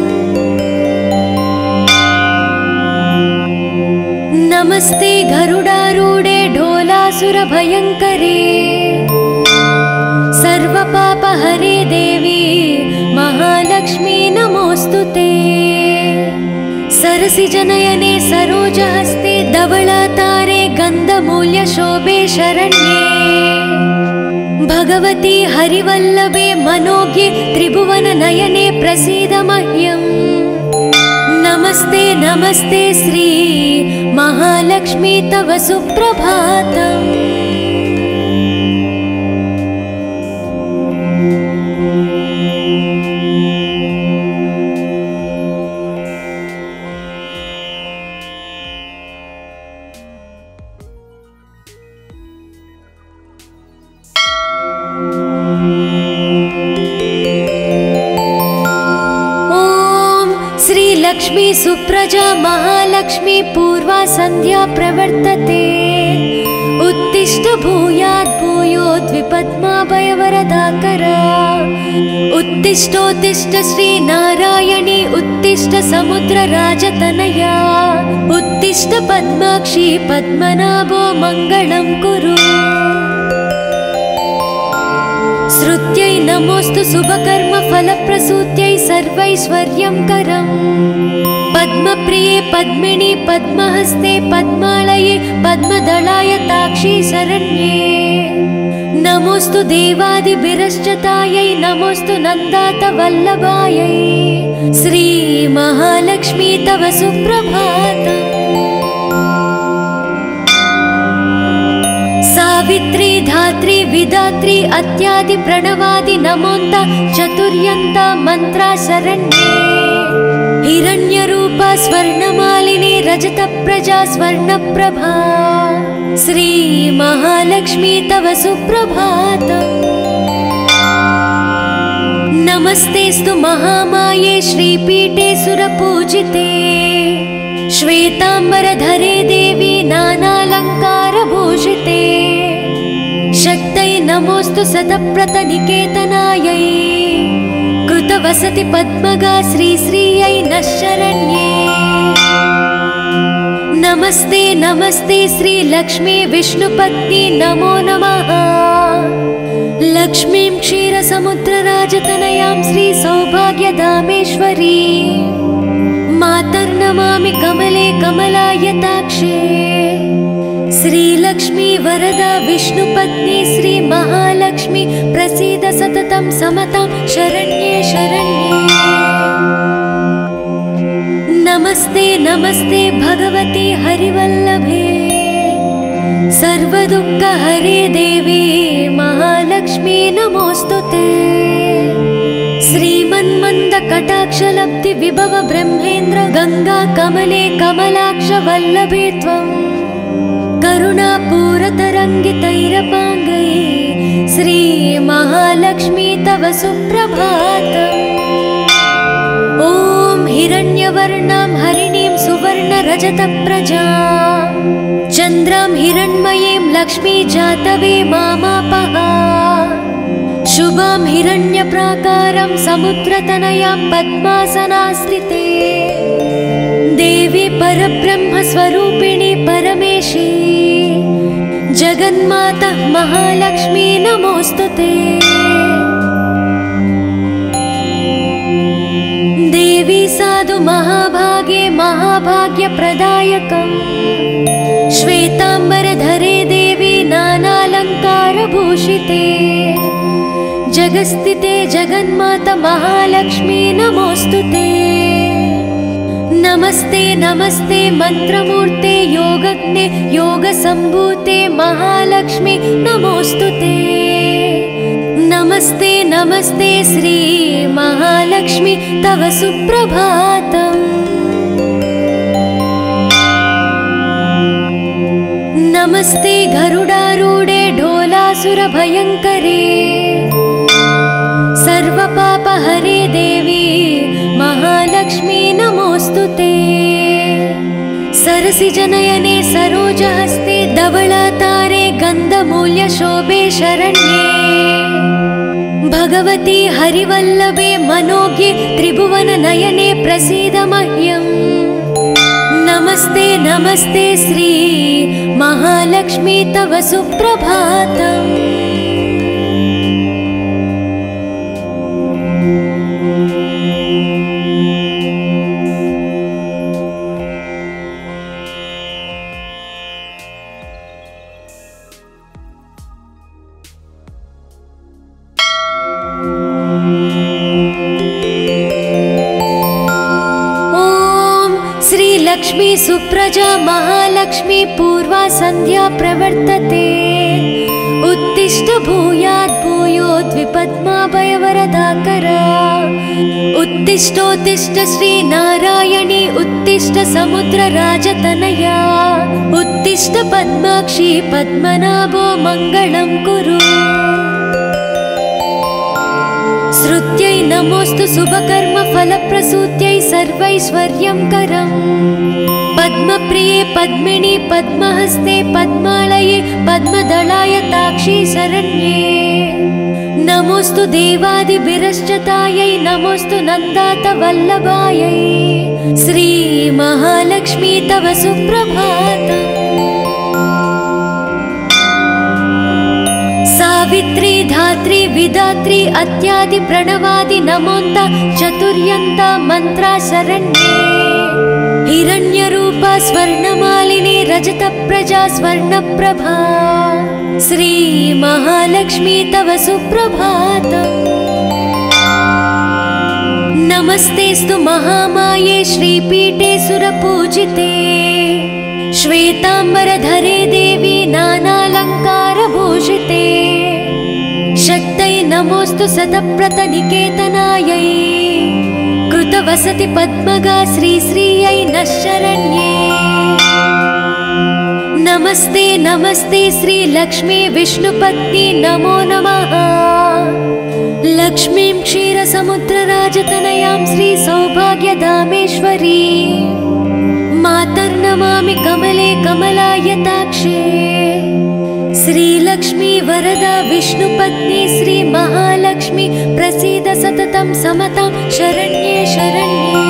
नमस्ते गरुडारूढे ढोलासुरभयङ्करे सर्वपापहरे देवी महालक्ष्मी नमोऽस्तुते। सरसिजनयने सरोजहस्ते धवलातारे गन्धमूल्यशोभे शरण्ये भगवती हरिवल्लभे मनोज्ञे त्रिभुवननयने प्रसीद मह्यम्। नमस्ते नमस्ते श्री महालक्ष्मी महालक्ष्मी तव सुप्रभातम्। लक्ष्मी सुप्रजा महालक्ष्मी पूर्वा संध्या प्रवर्तते। उत्तिष्ठ भूयात् भूयोद्विपद्माभयवरदाकर। उत्तिष्ठोत्तिष्ठ श्री नारायणी उत्तिष्ठ समुद्रराजतनया। उत्तिष्ठ पद्माक्षी पद्मनाभो मङ्गलं कुरु। श्रुत्यै नमोस्तु शुभकर्म फलप्रसूत्यै सर्वैश्वर्यं करम्। पद्मप्रिये पद्मिनी पद्महस्ते पद्मालये पद्मदलाय ताक्षी शरण्ये। नमोस्तु देवादिभिरश्चतायै नमोस्तु नन्दात वल्लभायै। श्री महालक्ष्मी तव सुप्रभातम्। सावित्री धात्री विधात्री अत्यादि प्रणवादि नमोन्त चतुर्यन्त मंत्रा शरण्ये। हिरण्यरूपा स्वर्णमालिनी रजत प्रजा स्वर्णप्रभा। श्री महालक्ष्मी तव सुप्रभातम्। नमस्तेस्तु महामाये श्रीपीठे सुरपूजिते। श्वेतांबरधरे देवी नानालंकारभूषिते। शक्तये नमोस्तु शतप्रतनिकेतनायै। कृतवसति पद्मगा श्रीश्रियै नः शरण्ये। नमस्ते नमस्ते श्री लक्ष्मी विष्णुपत्नी नमो नमः। लक्ष्मीं क्षीरसमुद्रराजतनयां श्री सौभाग्यधामेश्वरी। मातर्नमामि कमले कमलायताक्षे। श्रीलक्ष्मी वरदा विष्णुपत्नी श्री महालक्ष्मी प्रसीद सततं समतां शरण्ये शरण्ये। नमस्ते नमस्ते भगवती हरिवल्लभे। सर्वदुःखहरे देवी महालक्ष्मी नमोस्तुते। श्रीमन्मन्द कटाक्षलब्धि विभव ब्रह्मेन्द्र गंगा कमले कमलाक्ष वल्लभे त्वं। करुणापूरतरङ्गितैरपाङ्गै श्री महालक्ष्मी तव सुप्रभातम्। ॐ हिरण्यवर्णां हरिणीं सुवर्णरजतप्रजां। चन्द्रां हिरण्मयीं लक्ष्मी जातवे मामापः। शुभां हिरण्यप्राकारं समुद्रतनयां पद्मासनास्थिते। देवी परब्रह्मस्वरूपिणी परमेशी। जगन्माता महालक्ष्मी नमोस्तुते। देवी साधु महाभागे महाभाग्यप्रदायकम्। श्वेतांबरधरे देवी नानालंकारभूषिते। जगस्थिते जगन्माता महालक्ष्मी नमोस्तुते। नमस्ते नमस्ते मंत्रमूर्ते योगज्ञे योगसंभूते महालक्ष्मी नमोस्तुते। नमस्ते नमस्ते श्री महालक्ष्मी तव सुप्रभातम्। नमस्ते गरुडारूढे ढोलासुरभयङ्करे। सर्वपापहरे देवी महालक्ष्मी नमोस्तुते। सरसिजनयने सरोजहस्ते धवलातारे गन्धमूल्यशोभे शरण्ये। भगवती हरिवल्लभे मनोज्ञे त्रिभुवननयने प्रसीद मह्यम्। नमस्ते नमस्ते श्री महालक्ष्मी तव सुप्रभातम्। श्रीलक्ष्मी सुप्रजा महालक्ष्मी पूर्वा संध्या प्रवर्तते। उत्तिष्ठ भूयात् भूयोद्विपद्माभयवरदाकरा। उत्तिष्ठोत्तिष्ठ श्रीनारायणी उत्तिष्ठ समुद्रराजतनया। उत्तिष्ठ पद्माक्षी पद्मनाभो मङ्गलं कुरु। श्रुत्यै नमोस्तु शुभकर्म फलप्रसूत्यै सर्वैश्वर्यं करम्। पद्मप्रिये पद्मिनी पद्महस्ते पद्मालये पद्मदलाय ताक्षी शरण्ये। नमोस्तु देवादिभिरश्चतायै नमोस्तु नन्दात वल्लभायै। श्री महालक्ष्मी तव सुप्रभातम्। सावित्री धात्री विधात्री अत्यादि प्रणवादि नमोन्त चतुर्यन्त मंत्रा शरण्ये। हिरण्यरूपा स्वर्णमालिनी रजतप्रजा स्वर्णप्रभा। श्री महालक्ष्मी तव सुप्रभातम्। नमस्तेस्तु महामाये श्रीपीठे सुरपूजिते। श्वेतांबरधरे देवी नानालंकारभूषिते। शक्तै नमोस्तु शतप्रतनिकेतनायै। कृतवसति पद्मगा श्रीश्रियै नः शरण्ये। नमस्ते नमस्ते श्रीलक्ष्मी विष्णुपत्नी नमो नमः। लक्ष्मीं क्षीरसमुद्रराजतनयां श्रीसौभाग्यधामेश्वरी। मातर्नमामि कमले कमलायताक्षे। श्रीलक्ष्मी वरदा विष्णुपत्नी श्री महालक्ष्मी प्रसीद सततं समतां शरण्ये शरण्ये।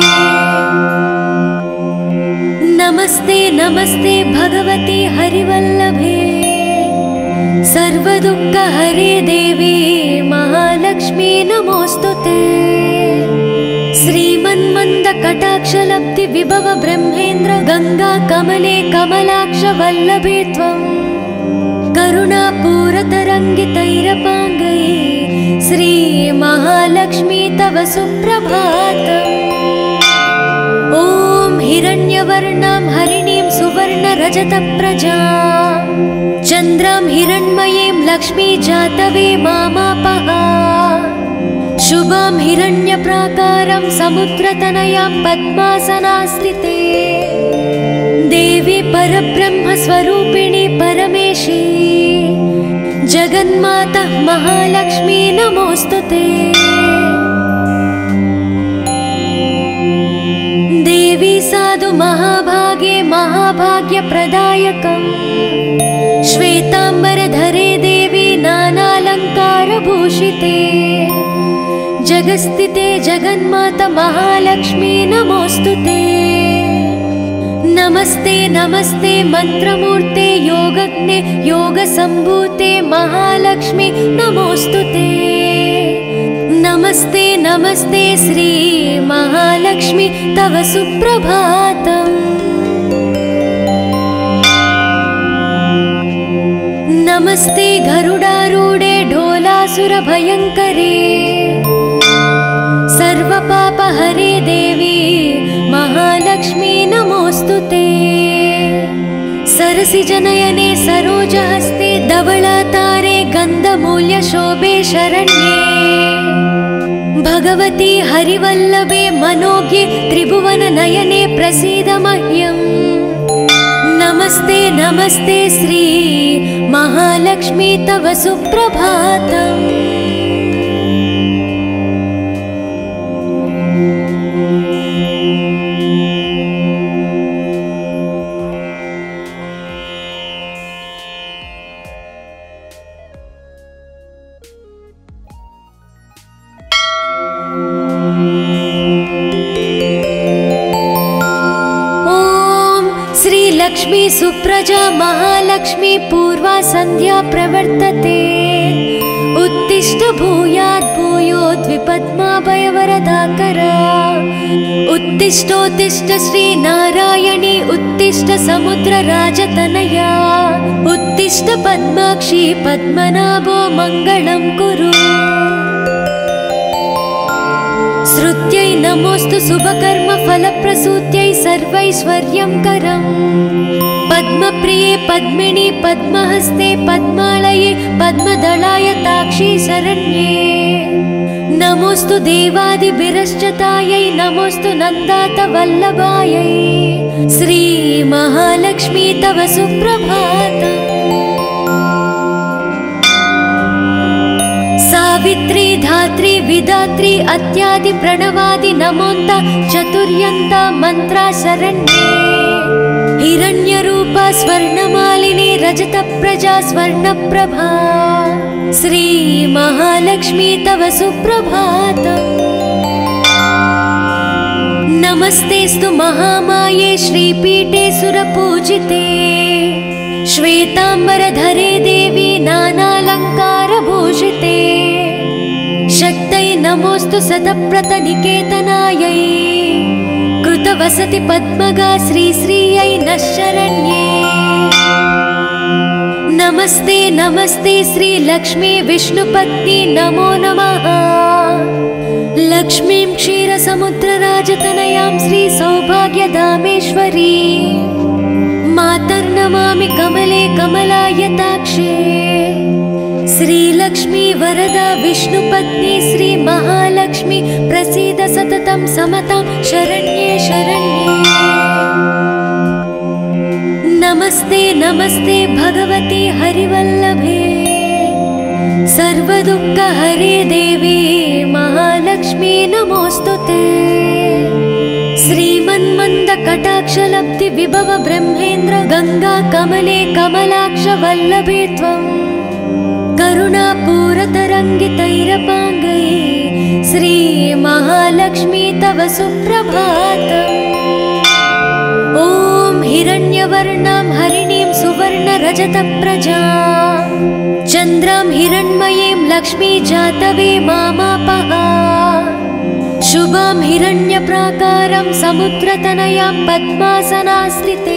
नमस्ते नमस्ते भगवती हरिवल्लभे। सर्वदुःखहरे देवी महालक्ष्मी नमोस्तुते। श्रीमन्मन्द कटाक्षलब्धि विभव ब्रह्मेन्द्र गंगा कमले कमलाक्ष वल्लभे त्वं। करुणापूरतरङ्गितैरपाङ्गै श्री महालक्ष्मी तव सुप्रभातम्। ॐ हिरण्यवर्णां हरिणीं सुवर्णरजतप्रजां। चन्द्रां हिरण्मयीं लक्ष्मी जातवे मामापः। शुभां हिरण्यप्राकारं समुद्रतनयां पद्मासनास्थिते। देवी परब्रह्मस्वरूपिणी परमेशी। जगन्माता महालक्ष्मी नमोस्तुते। देवी साधु महाभागे महाभाग्यप्रदायकम्। श्वेतांबरधरे देवी नानालंकारभूषिते। जगस्थिते जगन्माता महालक्ष्मी नमोस्तुते। नमस्ते नमस्ते मंत्रमूर्ते योगज्ञे योगसंभूते महालक्ष्मी नमोस्तुते। नमस्ते नमस्ते श्री महालक्ष्मी तव सुप्रभातम्। नमस्ते गरुडारूढे ढोलासुरभयङ्करे। सर्वपापहरे देवी महालक्ष्मी नमोस्तुते। सरसिजनयने सरोजहस्ते धवलातारे गन्धमूल्यशोभे शरण्ये। भगवती हरिवल्लभे मनोज्ञे त्रिभुवननयने प्रसीद मह्यम्। नमस्ते नमस्ते श्री महालक्ष्मी तव सुप्रभातम्। लक्ष्मी सुप्रजा महालक्ष्मी पूर्वा संध्या प्रवर्तते। उत्तिष्ठ भूयात् भूयोद्विपद्माभयवरदाकरा। उत्तिष्ठोत्तिष्ठ श्रीनारायणी उत्तिष्ठ समुद्रराजतनया। उत्तिष्ठ पद्माक्षी पद्मनाभो मङ्गलं कुरु। श्रुत्यै नमोस्तु शुभकर्म फलप्रसूत्यै सर्वसूत्यै सर्वैश्वर्यं करम् पद्मप्रिये पद्मिनी पद्महस्ते पद्मालये पद्मदलाय ताक्षी शरण्ये नमोस्तु देवादिभिरश्चतायै नमोस्तु नन्दात वल्लभायै श्री महालक्ष्मी तव सुप्रभातम् सावित्री धात्री विधात्री अत्यादि प्रणवादि नमोन्ता चतुर्यन्ता मंत्रा शरण्ये हिरण्यरूपा स्वर्णमालिनी रजत प्रजा स्वर्णप्रभा श्री महालक्ष्मी तव सुप्रभातम् नमस्तेस्तु महामाये श्रीपीठे सुरपूजिते श्वेतांबरधरे देवी नानालंकारभूषिते शक्तै नमोस्तु सतप्रतनिकेतनायै कृतवसति पद्मगा श्री श्रीयै नः शरण्ये नमस्ते नमस्ते श्री लक्ष्मी विष्णुपत्नी नमो नमः लक्ष्मीं क्षीरसमुद्रराजतनयां श्री सौभाग्यधामेश्वरी मातर्नमामि कमले कमलायताक्षे श्रीलक्ष्मी वरदा विष्णुपत्नी श्री महालक्ष्मी प्रसीद सततं समतां शरण्ये शरण्ये नमस्ते नमस्ते भगवती हरिवल्लभे सर्वदुःखहरे देवी महालक्ष्मी नमोस्तुते श्रीमन्मन्दकटाक्षलब्धि विभव ब्रह्मेन्द्र गंगा कमले कमलाक्ष वल्लभे त्वं करुणापूरतरङ्गितैरपाङ्गै श्री महालक्ष्मी तव सुप्रभातम् ॐ हिरण्यवर्णां हरिणीं सुवर्णरजतप्रजां चन्द्रां हिरण्मयीं लक्ष्मी जातवे मामापः शुभां हिरण्यप्राकारं समुद्रतनयां पद्मासनास्थिते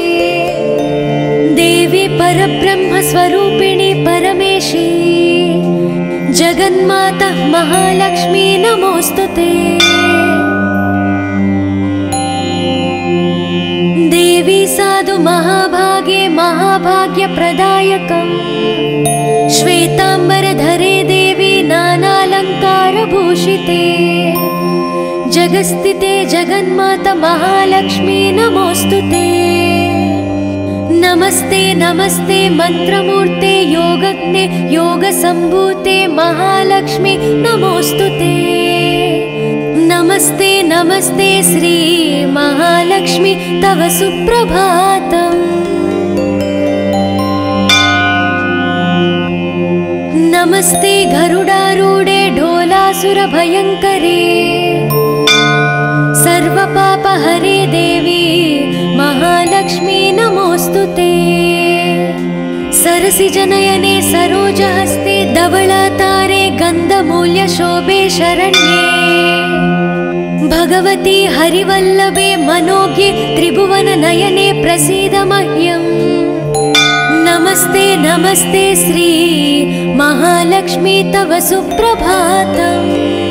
देवी परब्रह्मस्वरूपिणी परमेशी जगन्माता महालक्ष्मी नमोस्तुते देवी साधु महाभागे महाभाग्यप्रदायकम् श्वेतांबरधरे देवी नानालंकारभूषिते जगस्थिते जगन्माता महालक्ष्मी नमोस्तुते नमस्ते नमस्ते मंत्रमूर्ते योगज्ञे योगसंभूते महालक्ष्मी नमोस्तुते नमस्ते नमस्ते श्री महालक्ष्मी तव सुप्रभातम् नमस्ते गरुडारूढे ढोलासुरभयङ्करे सर्वपापहरे देवी महालक्ष्मी नमोस्तुते सरसिजनयने सरोजहस्ते धवलातारे गन्धमूल्यशोभे शरण्ये भगवती हरिवल्लभे मनोज्ञे त्रिभुवननयने प्रसीद मह्यम् नमस्ते नमस्ते श्री महालक्ष्मी तव सुप्रभातम्